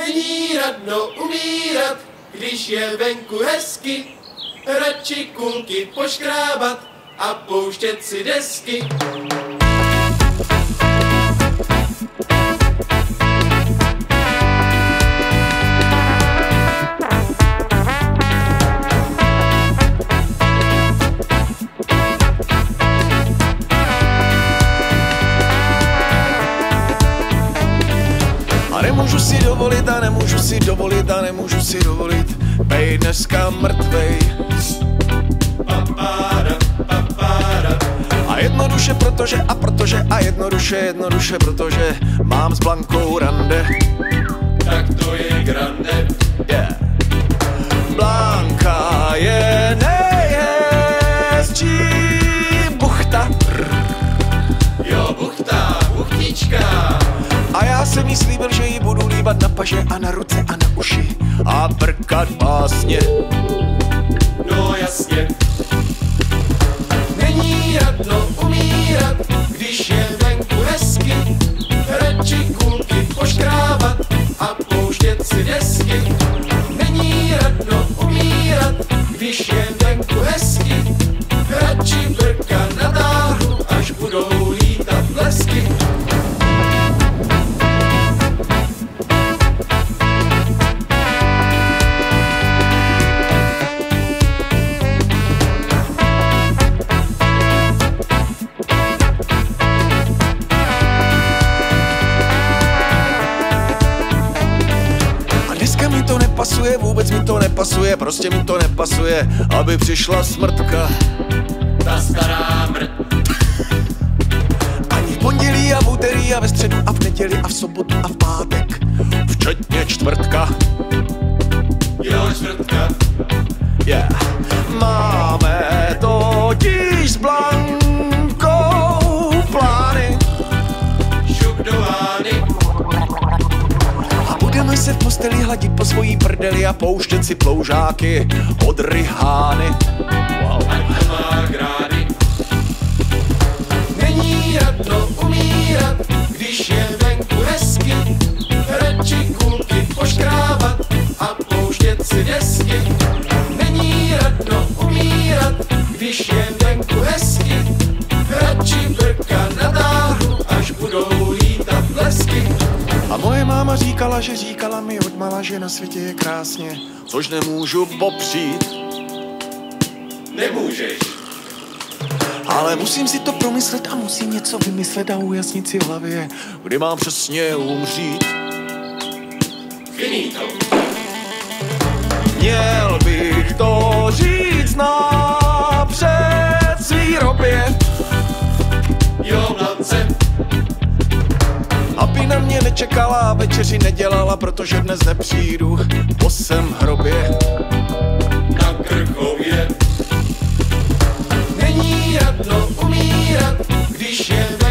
Není radno umírat, když je venku hezky, radši kulky poškrábat a pouštět si desky. Nemůžu si dovolit a nemůžu si dovolit a nemůžu si dovolit bejt dneska mrtvej. A jednoduše protože mám s Blankou rande. Tak to je grande. Yeah. Blanka je nejhezčí buchta. Jo, buchta, buchtička. A já jsem jí slíbil, že jí budu líbat na paže a na ruce a na uši a brkat básně. No jasně. Není radno umírat, když je venku hezky, radši kulky poškrábat a pouštět si desky. Není radno umírat, když je venku hezky, radši brkat na táhu, až budou lítat blesky. Vůbec mi to nepasuje, prostě mi to nepasuje, aby přišla smrtka. Ta stará mrt. Ani v pondělí a v úterý a ve středu a v neděli a v sobotu a v pátek, včetně čtvrtka. Jo, čtvrtka. Yeah. Máme totiž s Blankou plány. Šup do vány. Budeme se v posteli hladit po svojí prdeli a pouštět si ploužáky od Rihány. Wow. Ať to má grády. Není radno umírat, když je venku hezky, radši kulky poškrábat a pouštět si desky. Není radno umírat, když je venku hezky, radši brkat na táhu, až budou lítat blesky. A moje máma říkala mi odmala, že na světě je krásně, což nemůžu popřít. Nemůžeš. Ale musím si to promyslet a musím něco vymyslet a ujasnit si v hlavě, kdy mám přesně umřít. Finito. Měl bych to říct napřed svý robě. Jo, Blance. Aby na mě nečekala a večeři nedělala, protože dnes nepřijdu po svém hrobě. Na Krchově. Není radno umírat, když je